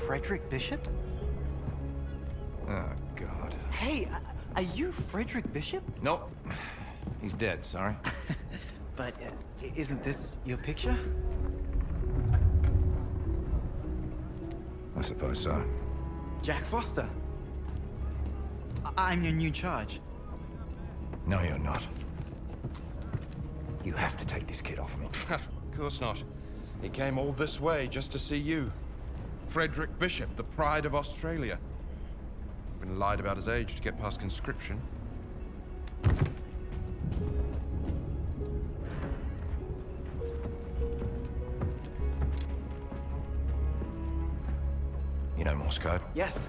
Frederick Bishop? Oh, God. Hey, are you Frederick Bishop? Nope. He's dead, sorry. But isn't this your picture? I suppose so. Jack Foster. I'm your new charge. No, you're not. You have to take this kid off me. Of course not. He came all this way just to see you. Frederick Bishop, the pride of Australia. Been lied about his age to get past conscription. You know Morse code? Yes.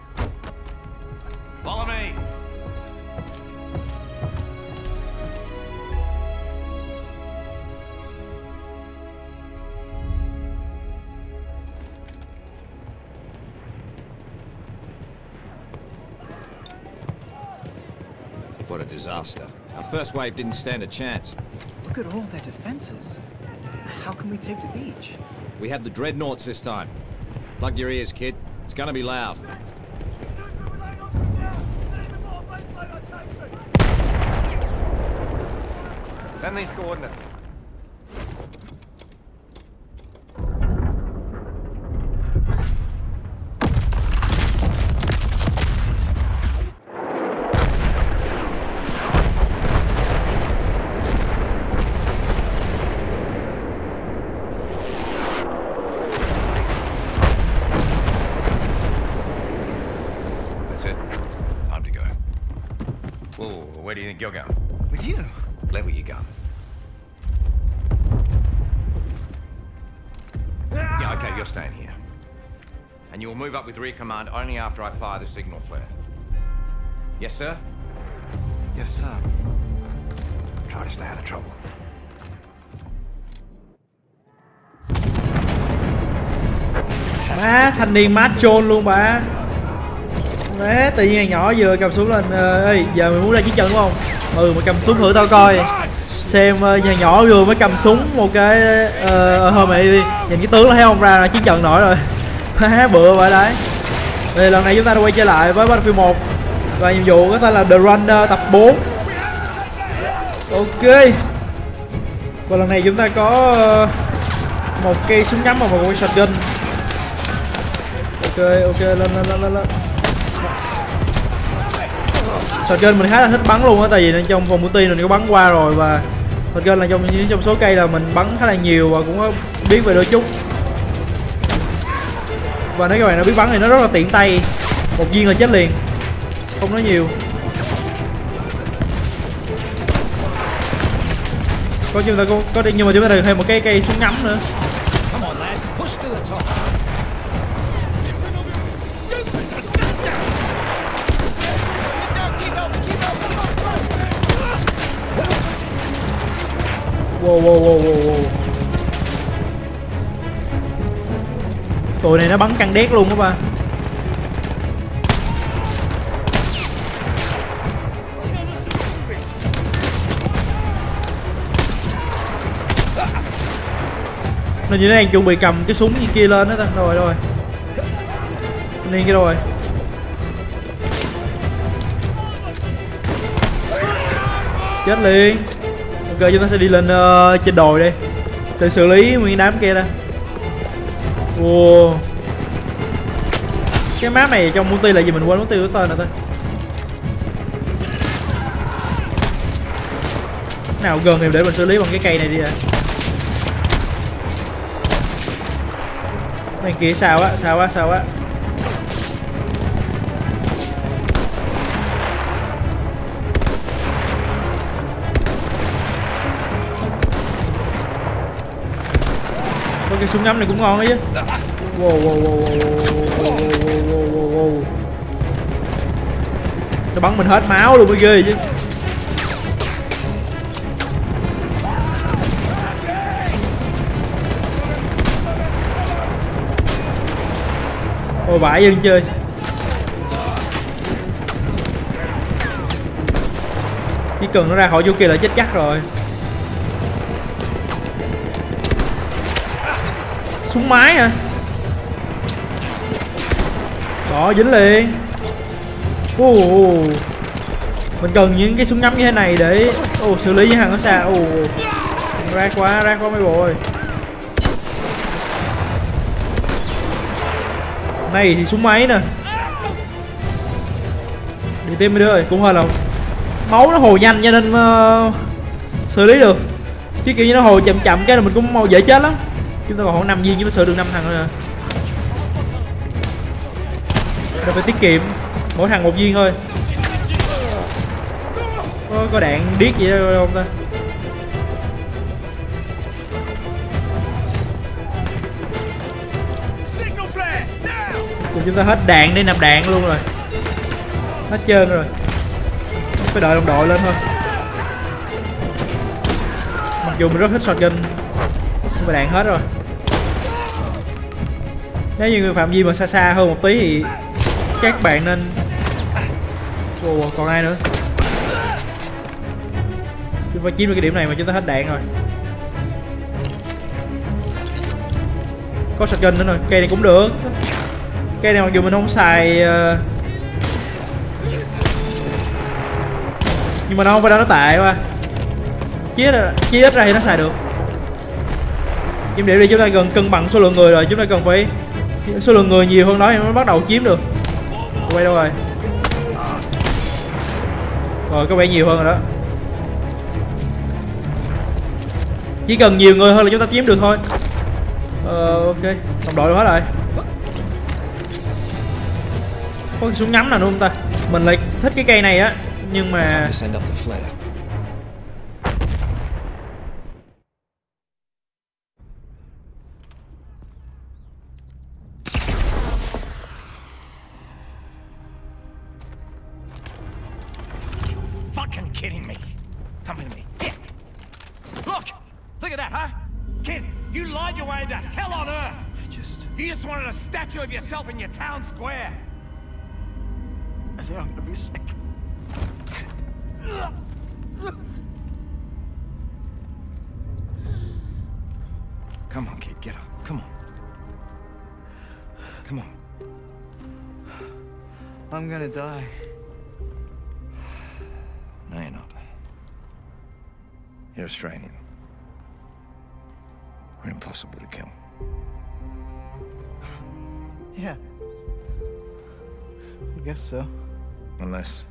Follow me! What a disaster. Our first wave didn't stand a chance. Look at all their defenses. How can we take the beach? We have the dreadnoughts this time. Plug your ears, kid. It's gonna be loud. Send these coordinates. Where do you think you're going? With you? Level your gun. Yeah, okay, you're staying here. And you will move up with rear command only after I fire the signal flare. Yes, sir? Yes, sir. Try to stay out of trouble. Má, thanh niên mát trôn luôn bà. Má, tự nhiên nhỏ vừa cầm súng lên. Ê, giờ mày muốn ra chiến trận đúng không? Ừ, mày cầm súng thử tao coi. Xem nhà nhỏ vừa mới cầm súng một cái thôi mày đi. Nhìn cái tướng là thấy không, ra chiến trận nổi rồi. Má, bựa vậy đấy. Thì lần này chúng ta đã quay trở lại với Battlefield 1. Và nhiệm vụ có tên là The Runner tập 4. Ok. Và lần này chúng ta có một cây súng ngắm và một con shotgun. Ok, lên. Shotgun mình khá là thích bắn luôn á, tại vì trong vòng multi mình có bắn qua rồi, và shotgun là trong số cây là mình bắn khá là nhiều và cũng có biết về đôi chút. Và nếu các bạn đã biết bắn thì nó rất là tiện tay, một viên là chết liền, không nói nhiều. Có chúng ta có nhưng mà chúng ta được thêm một cái cây súng ngắm nữa. Wow. Tụi này nó bắn căng đét luôn đó ba. Nó như nó đang chuẩn bị cầm cái súng như kia lên đó ta. Rồi. Nên cái rồi. Chết liền. Ok, chúng ta sẽ đi lên trên đồi đây để xử lý nguyên đám kia ta. Wow. Cái map này trong multi là gì mình quên mất tiêu cái tên rồi ta. Nào gần thì để mình xử lý bằng cái cây này đi à. Này kia sao á. Cái súng ngắm này cũng ngon đấy chứ. Wow. Nó bắn mình hết máu luôn mới ghê chứ. Ôi vãi dân chơi. Chỉ cần nó ra khỏi chỗ kia là chết chắc rồi. Súng máy hả? Đó, dính liền. Mình cần những cái súng ngắm như thế này để xử lý những thằng ở xa. Ra quá mấy bộ ơi. Này thì súng máy nè. Đi tiếp mấy đứa ơi, cũng hơi là máu nó hồi nhanh cho nên xử lý được. Chứ kiểu như nó hồi chậm chậm cái là mình cũng mau dễ chết lắm. Chúng ta còn khoảng 5 viên chứ mới xử được 5 thằng thôi nè. Mình phải tiết kiệm, mỗi thằng 1 viên thôi. Có đạn điếc gì đâu không ta? Cùng chúng ta hết đạn để nạp đạn luôn rồi. Hết trơn rồi. Phải đợi đồng đội lên thôi. Mặc dù mình rất thích shotgun nhưng mà đạn hết rồi. Nếu như người phạm vi mà xa hơn một tí thì các bạn nên... còn ai nữa? Chúng phải chiếm được cái điểm này mà chúng ta hết đạn rồi. Có shotgun nữa rồi, cây này cũng được. Cây này mặc dù mình không xài nhưng mà nó không phải nó tệ quá. Chia ít ra thì nó xài được. Chiếm điểm đi, chúng ta gần cân bằng số lượng người rồi, chúng ta cần phải số lượng người nhiều hơn đó thì mới bắt đầu chiếm được. Quay đâu rồi? Rồi có vẻ nhiều hơn rồi đó. Chỉ cần nhiều người hơn là chúng ta chiếm được thôi. Ok, đồng đội hết rồi. Có cái súng ngắm nào nữa không ta? Mình lại thích cái cây này á, nhưng mà Fucking kidding me. Come with me. Here. Look! Look at that, huh? Kid, you lied your way into hell on earth! You just wanted a statue of yourself in your town square. I think I'm gonna be sick. Come on, kid, get up. Come on. Come on. I'm gonna die. No, you're not. You're Australian. We're impossible to kill. Yeah. I guess so. Unless...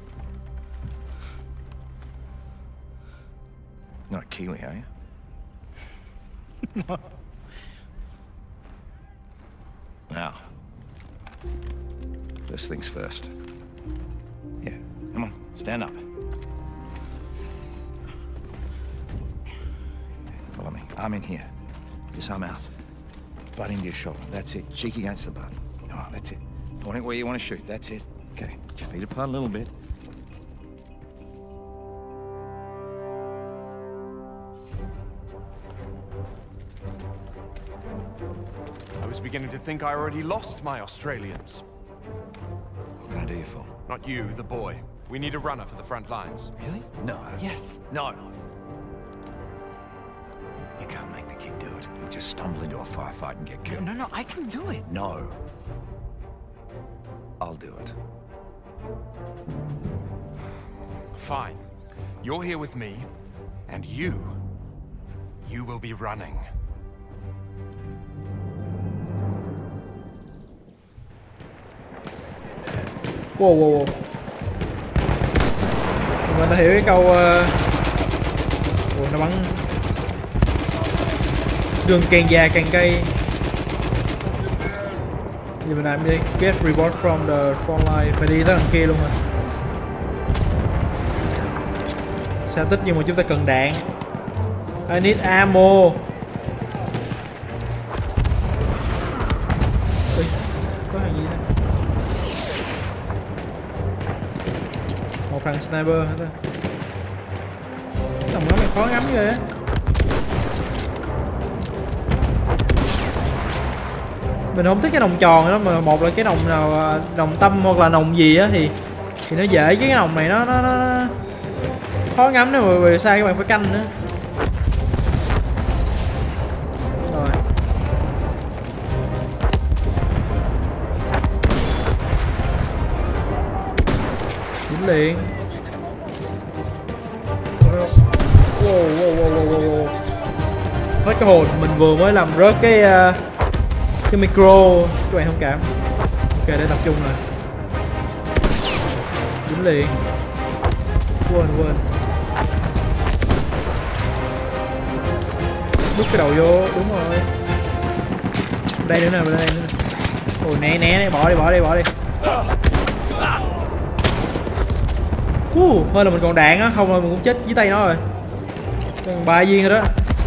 Not a Kiwi, are you? No. Now, first things first. Yeah, come on, stand up. Follow me. Arm in here. Just arm out. Butt into your shoulder. That's it. Cheek against the butt. Oh, that's it. Point it where you want to shoot. That's it. Okay. Put your feet apart a little bit. I was beginning to think I already lost my Australians. What can I do you for? Not you, the boy. We need a runner for the front lines. Really? No. Yes. No. You can't make the kid do it. He'll just stumble into a firefight and get killed. No, I can do it. No. I'll do it. Fine. You're here with me, and you will be running. Wow. Mình đã hiểu cái câu nó bắn đường càng già càng cay. Giờ mình làm đi. Get reward from the front line. Phải đi tới đằng kia luôn rồi. Sao tích nhưng mà chúng ta cần đạn. I need ammo. Ui, có thằng gì đây? Một thằng sniper hả ta? Đồng nó mày khó ngắm ghê á. Mình không thích cái nòng tròn đó, mà một là cái nòng nào nòng tâm hoặc là nòng gì á thì nó dễ, cái nòng này nó khó ngắm nữa, mà sai các bạn phải canh nữa. Rồi. Dính liền. Wow. Hết cái hồn, mình vừa mới làm rớt cái micro, các bạn thông cảm. Ok, để tập trung rồi. Dính liền. Quên. Đút cái đầu vô, đúng rồi. Đây nữa nè, đây nữa nè. Ôi né, bỏ đi. Hơi là mình còn đạn á, không là mình cũng chết dưới tay nó rồi. Còn 3 viên rồi đó.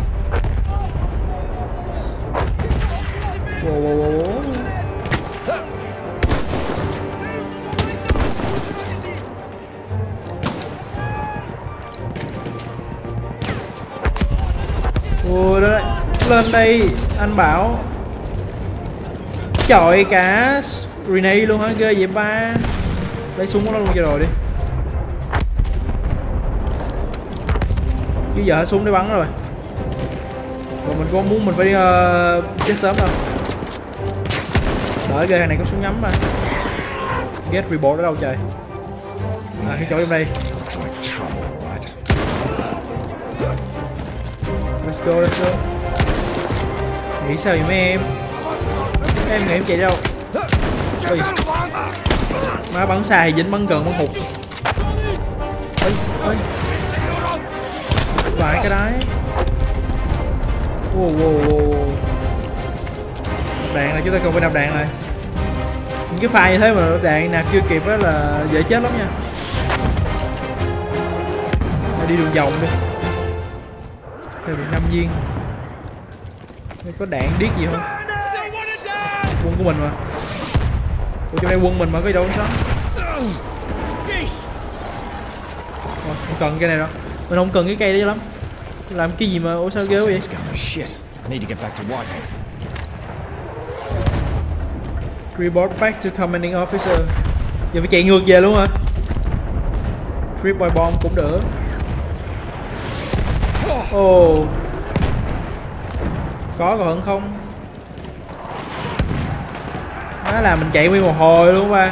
Wow. Ôi đó, lên đây anh bảo chọi cả grenade luôn hả, ghê vậy ba. Lấy súng của nó luôn cho rồi đi, chứ giờ súng để bắn rồi. Rồi mình có muốn mình phải chết sớm đâu, đợi ghê thằng này có súng nhắm mà. Get report ở đâu trời? Cái chỗ trong đây. Let's go. Nghĩ sao vậy mấy em? Em nghĩ em chạy đâu? Ôi. Má bắn xa thì dính, bắn gần bắn hụt. Ôi. Vài cái đấy. Wow. Đạn là chúng ta cần phải nạp đạn lại. Những cái pha như thế mà đạn nạp chưa kịp á là dễ chết lắm nha. Đi đường vòng đi. Thêm được 5 viên. Có đạn điếc gì không? Quân của mình mà. Ủa trong đây quân mình mà có gì đâu sống. Không cần cái này đâu. Mình không cần cái cây đấy lắm. Làm cái gì mà ủa sao ghê vậy? Report back to commanding officer. Giờ phải chạy ngược về luôn hả? Trip by bomb cũng đỡ. Oh. Có còn không? Nó là mình chạy nguyên một hồi luôn ba.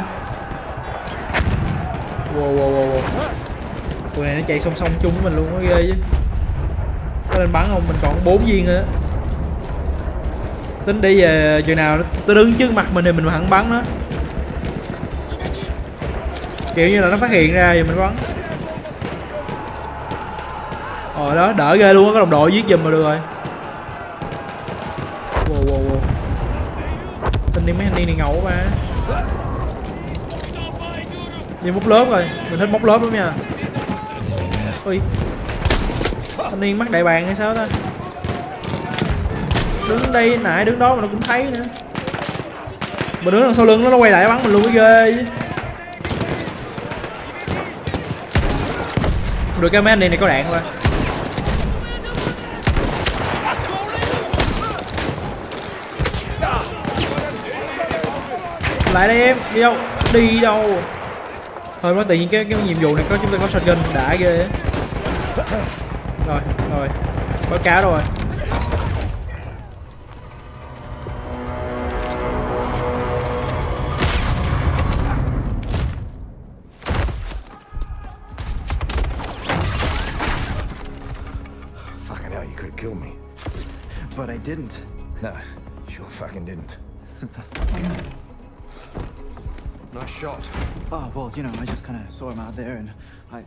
Wow. Tụi này nó chạy song song chung với mình luôn, nó ghê chứ. Có lên bắn không? Mình còn 4 viên nữa. Tính đi về chừng nào tôi đứng trước mặt mình thì mình hẳn bắn nó. Kiểu như là nó phát hiện ra thì mình bắn. Đó, đỡ ghê luôn á, có đồng đội giết giùm mà được rồi. Wow. Mấy anh đi này ngầu mà. Đi móc lớp rồi, mình thích móc lớp lắm nha. Ui, thanh niên mắc đại bàng hay sao ta? Đứng đây nãy đứng đó mà nó cũng thấy nữa. Mà đứng đằng sau lưng nó quay lại bắn mình luôn, cái ghê chứ. Được cái mấy anh này có đạn qua. Lại đây em, đi đâu? Thôi nó tự nhiên cái nhiệm vụ này có chúng ta có shotgun đã ghê á. Rồi, có cá rồi. Fucking hell, you could have killed me. But I didn't. No, sure fucking didn't. Nice shot. Oh, well, you know, I just kind of saw him out there and I...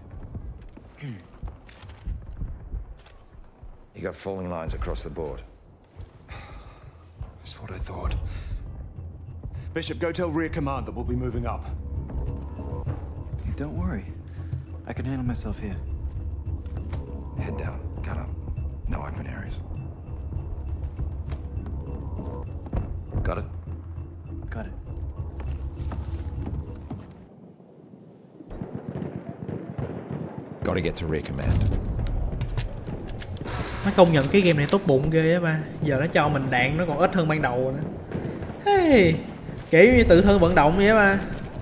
You got falling lines across the board. That's what I thought. Bishop, go tell rear command that we'll be moving up. Don't worry. I can handle myself here. Head down, gun up. No open areas. Got it? Got it. Gotta get to rear command. Nó công nhận cái game này tốt bụng ghê á ba. Giờ nó cho mình đạn nó còn ít hơn ban đầu nữa. Hey, kiểu như tự thân vận động vậy á ba.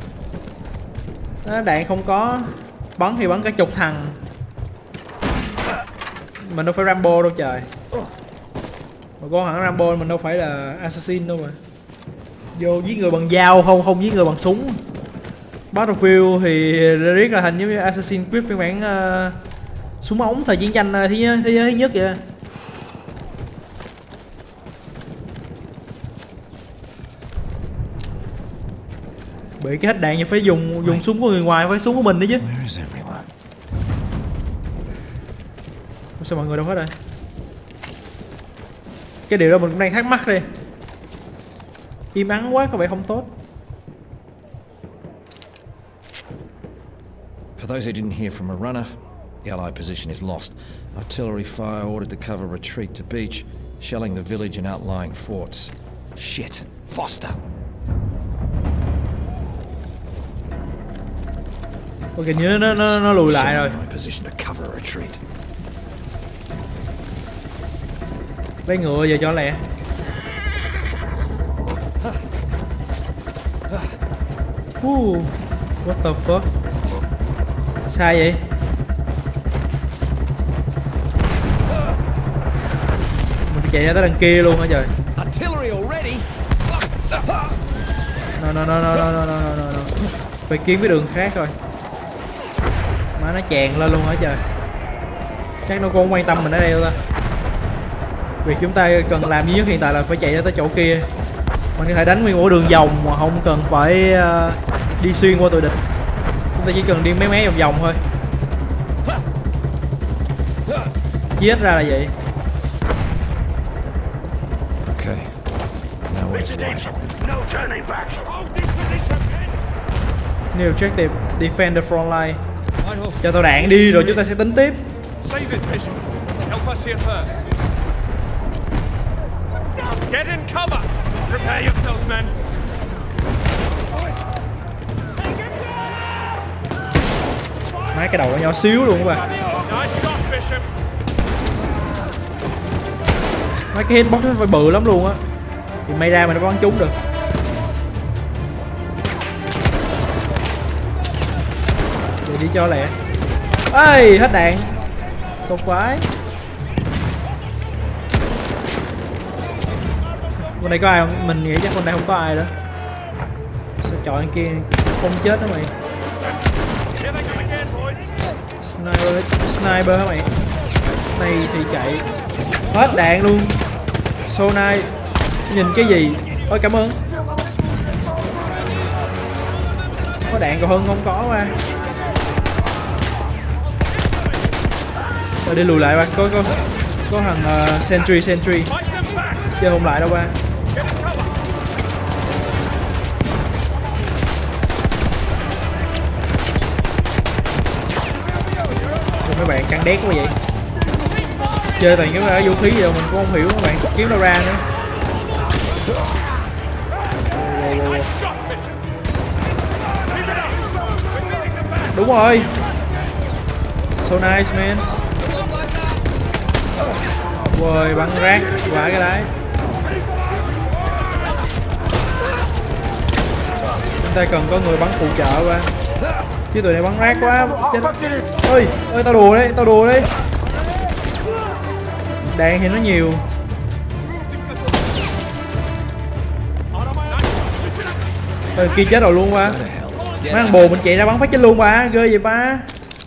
Nó đạn không có, bắn thì bắn cả chục thằng. Mình đâu phải Rambo đâu trời. Mà có hẳn Rambo mình đâu phải là assassin đâu mà. Vô giết người bằng dao không giết người bằng súng. Battlefield thì riết là hình giống như Assassin's Creed phiên bản súng ống thời chiến tranh thế giới thứ nhất vậy. Bị cái hết đạn thì phải dùng súng của người ngoài, phải súng của mình đấy chứ. Sao mọi người đâu hết rồi? Cái điều đó mình cũng đang thắc mắc đi. Im ắng quá có vẻ không tốt. For those who didn't hear from a runner, the Allied position is lost. Artillery fire ordered to cover retreat to beach, shelling the village and outlying forts. Shit. Foster. Ok, như nó lùi lại rồi. Position to cover a retreat. Lấy ngựa về cho lẹ. What the fuck? Sai vậy? Mình phải chạy ra tới đằng kia luôn hả trời? No. Phải kiếm cái đường khác rồi. Má nó chèn lên luôn hả trời? Chắc nó cũng không quan tâm mình ở đây đâu ta. Việc chúng ta cần làm duy nhất hiện tại là phải chạy ra tới chỗ kia. Mình có thể đánh nguyên một đường vòng mà không cần phải đi xuyên qua tụi địch. Chúng ta chỉ cần đi mé vòng vòng thôi. Giết ra là vậy. Okay. Now where's the rifle? New objective, defend the front line. Cho tao đạn đi rồi chúng ta sẽ tính tiếp. Save it, Bishop. Help us here first. Get in cover. Prepare yourselves, men. Má cái đầu nó nhỏ xíu luôn các bạn. Nice shot, Bishop. Má cái hitbox nó phải bự lắm luôn á. Thì may ra mình nó bắn trúng được. Để đi cho lẹ. Ê, hết đạn. Tốt quái. Con này có ai không? Mình nghĩ chắc con này không có ai đó. Sao chọn anh kia không chết đó mày. Sniper hả mày? Này thì chạy. Hết đạn luôn. So nice. Nhìn cái gì? Ôi cảm ơn. Có đạn còn hơn không có mà. Rồi đi lùi lại ba. Có thằng sentry. Chơi không lại đâu ba. Mấy bạn căng đét quá vậy. Chơi toàn cái vũ khí gì đâu mình cũng không hiểu các bạn kiếm đâu ra nữa. Đúng rồi. So nice man. Rồi bắn rác quả cái đấy. Chúng ta cần có người bắn phụ trợ qua. Chứ tụi này bắn rác quá. Ơi tao đùa đấy. Đạn thì nó nhiều. Ơi kia chết rồi luôn ba. Mấy thằng bồ mình chạy ra bắn phát chết luôn ba. Ghê vậy ba.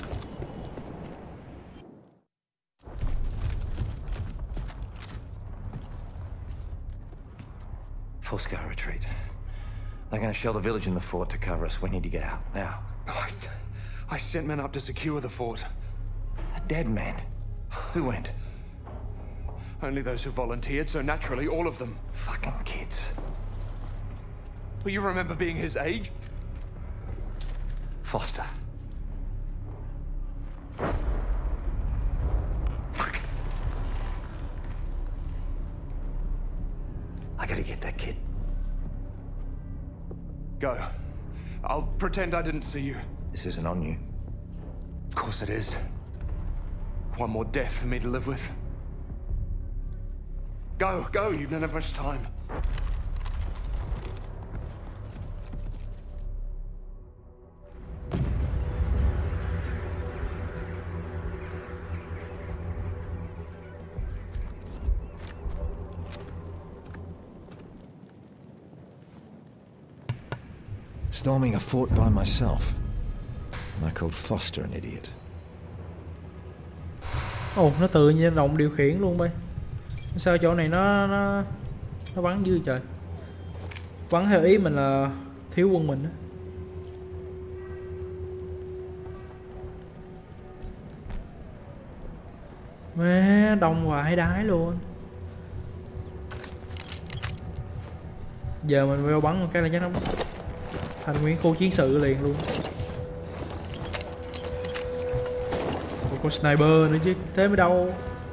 Full scout retreat. They're gonna shell the village and the fort to cover us. We need to get out now. I sent men up to secure the fort. A dead man. Who went? Only those who volunteered, so naturally all of them. Fucking kids. But you remember being his age? Foster. Fuck. I gotta get that kid. Go. I'll pretend I didn't see you. This isn't on you. Of course it is. One more death for me to live with. Go, you don't have much time. Storming a fort by myself. And I called Foster an idiot. Ồ, nó tự nhiên động điều khiển luôn bay. Sao chỗ này nó bắn dữ trời. Bắn theo ý mình là thiếu quân mình á. Mẹ đông hoài đái luôn. Giờ mình vào bắn một cái là chắc nó thành nguyên khu chiến sự liền luôn. Có sniper nữa chứ, thế mới đâu.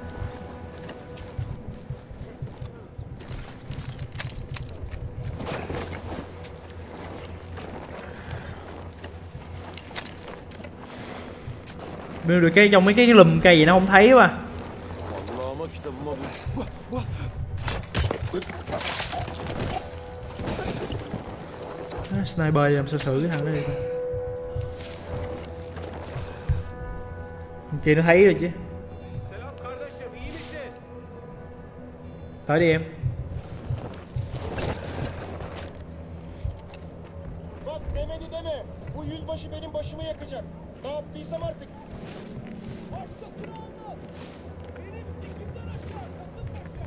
Bây giờ cái trong mấy cái lùm cây gì nó không thấy mà. Sniper làm sao xử cái thằng này. Thằng kia nó thấy rồi chứ. Tới đi em. Bak demedi deme. Bu yüzbaşı benim başımı yakacak. Ne yaptıysam artık. Başkasını anlat. Benim sikimden aşağı Kasımpaşa.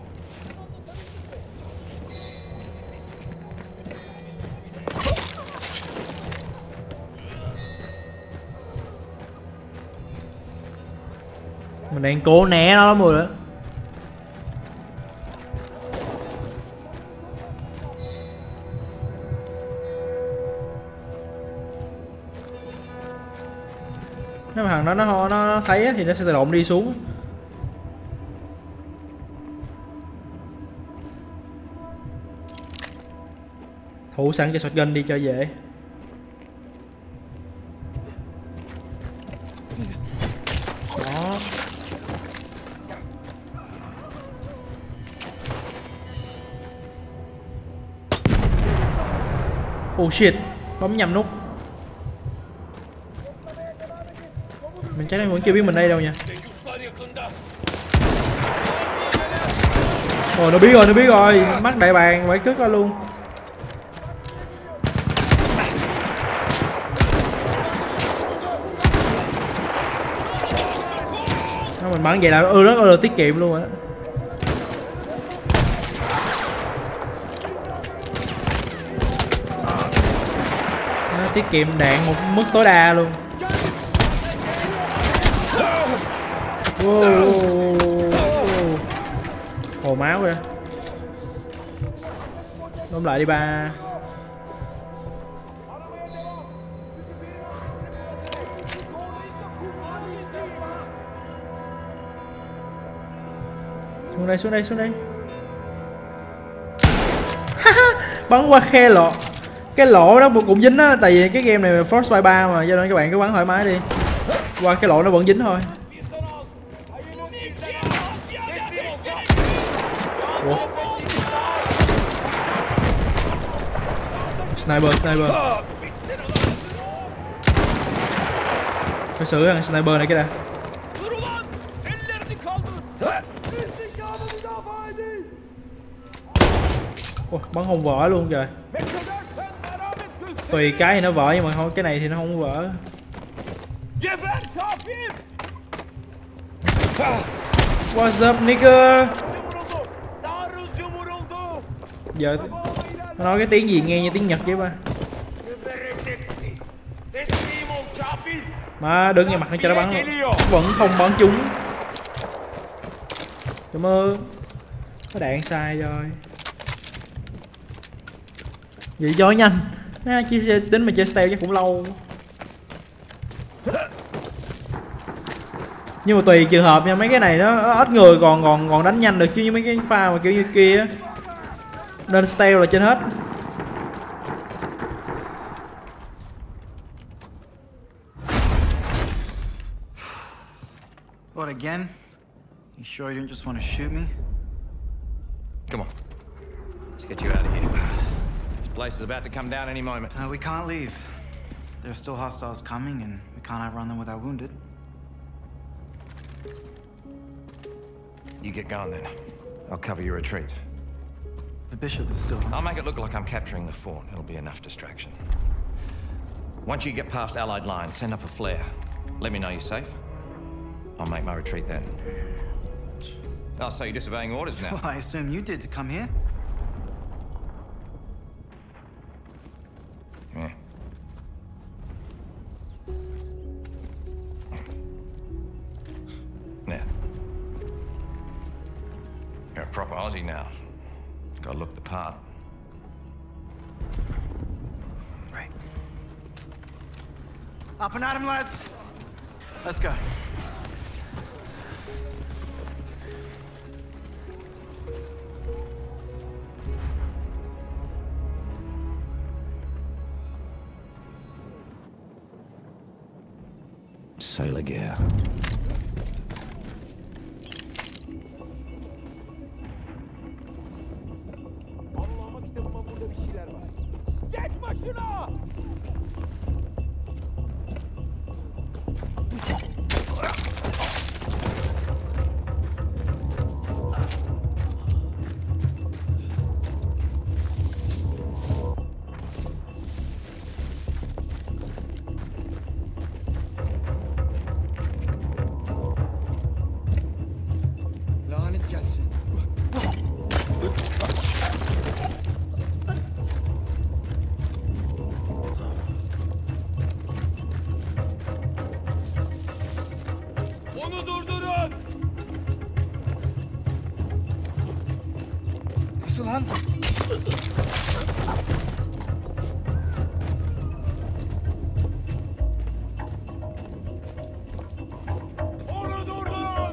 Mình đang cố né nó lắm rồi đó. Nếu mà thằng đó nó thấy thì nó sẽ tự động đi xuống. Thủ sẵn cho shotgun đi cho dễ. Đó. Oh shit, bấm nhầm nút. Mình chắc nó vẫn chưa biết mình đây đâu nha. Ồ, nó biết rồi, mắt đại bàng phải cướp ra luôn. Nó mình bắn vậy là rất là tiết kiệm luôn á. Nó tiết kiệm đạn một mức tối đa luôn. Wow. Hồ máu kìa. Đóng lại đi ba. Xuống đây. Bắn qua khe lỗ. Cái lỗ đó cũng dính á, tại vì cái game này Frostbite 3 mà, cho nên các bạn cứ bắn thoải mái đi. Qua cái lỗ nó vẫn dính thôi. Ủa? Sniper. Phải xử thằng sniper này cái đã. Ủa, bắn không vỡ luôn trời. Tùy cái thì nó vỡ nhưng mà không, cái này thì nó không vỡ. What's up nigga? Giờ nó nói cái tiếng gì nghe như tiếng Nhật vậy ba. Mà đứng ngay mặt nó cho nó bắn luôn. Vẫn không bắn trúng. Cảm ơn. Có đạn sai rồi. Vậy cho nhanh. Tính mà chơi stealth chắc cũng lâu. Nhưng mà tùy trường hợp nha, mấy cái này nó ít người còn đánh nhanh được, chứ mấy cái pha mà kiểu như kia nên stealth là trên hết. What, again? You sure you didn't just want to shoot me? Come on. Let's get you out of here. This place is about to come down any moment. We can't leave. There are still hostiles coming, and we can't outrun them with our wounded. You get going then. I'll cover your retreat. The bishop is still... I'll make it look like I'm capturing the fort. It'll be enough distraction. Once you get past Allied lines, send up a flare. Let me know you're safe. I'll make my retreat then. Oh, so you're disobeying orders now? Well, I assume you did to come here. Yeah. Now. You're a proper Aussie now. Gotta look the part. Right. Up and at him, lads. Let's go. Sailor gear. Allah'ıma kitabıma burada bir şeyler var. Geç başına! Lanet gelsin. Onu durdurun! Nasıl lan? Onu durdurun!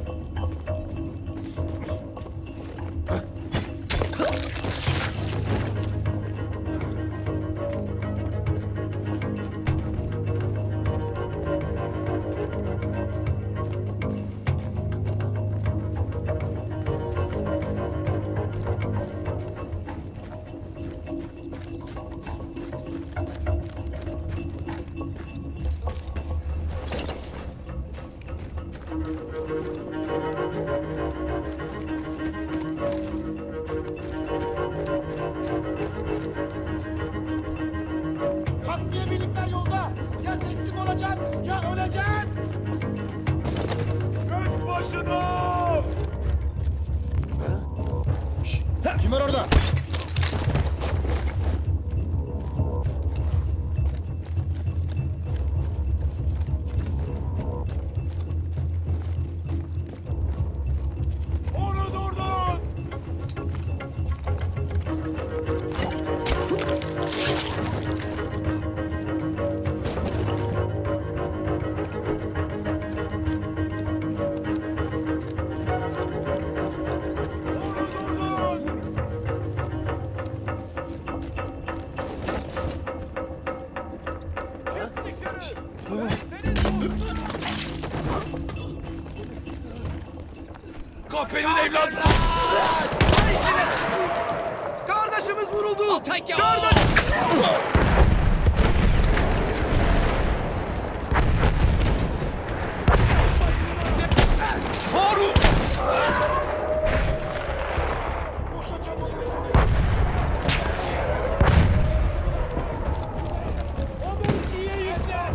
Takviye birlikler yolda. Ya teslim olacaksın ya öleceksin. Göz başına! Kim var orada? Onu durdurun! Onu durdurun! Kahpenin evladısı! Kardeşimiz vuruldu. Boşa çabalıyorsun. Onu ikiye yükle!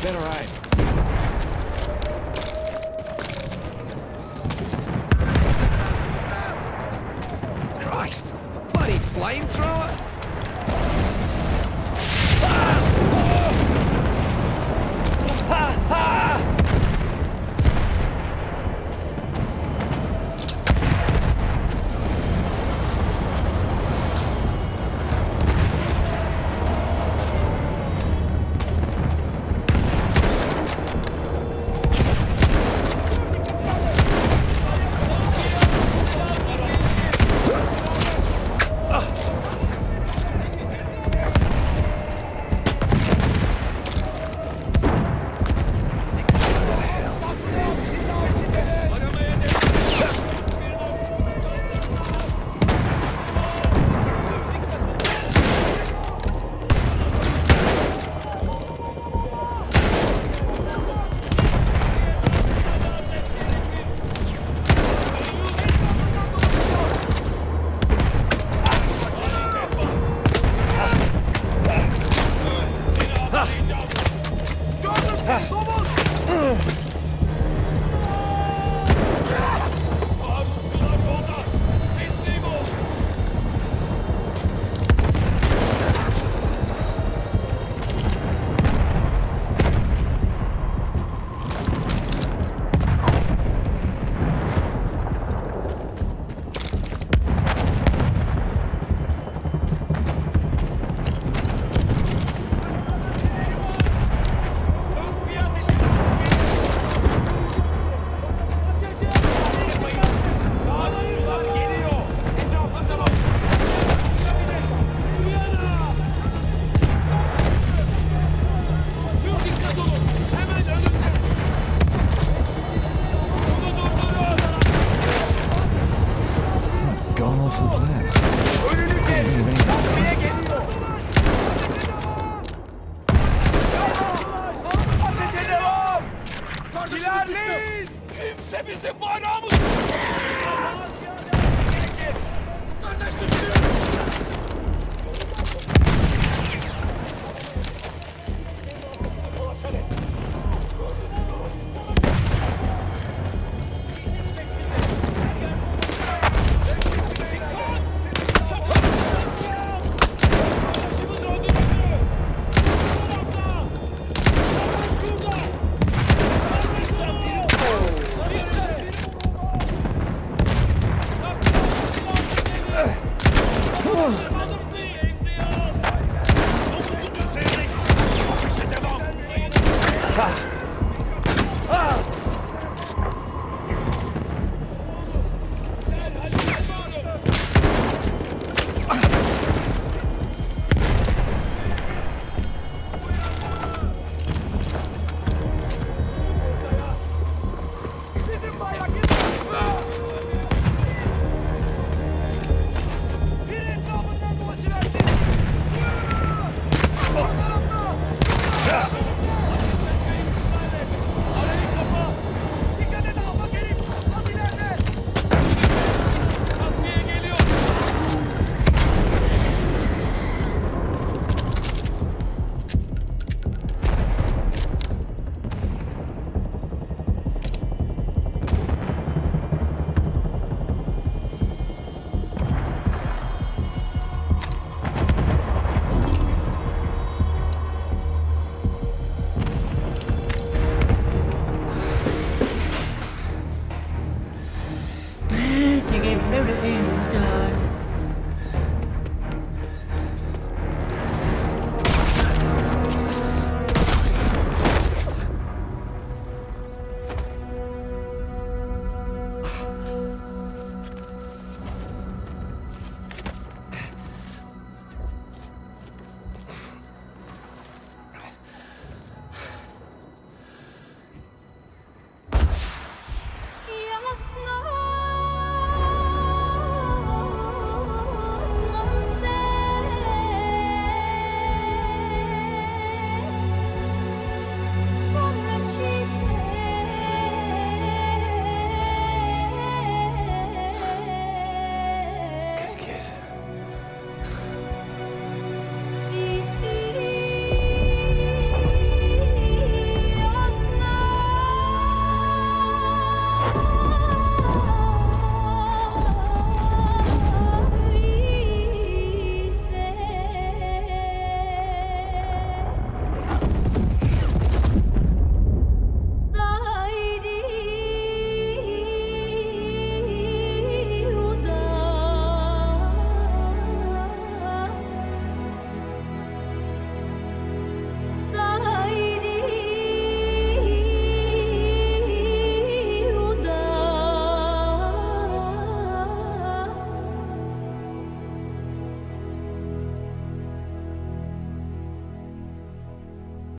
Better aim. Christ! A bloody flamethrower? İlerleyin! Kimse bizim bayrağımız... Kardeş düştü! Şurada!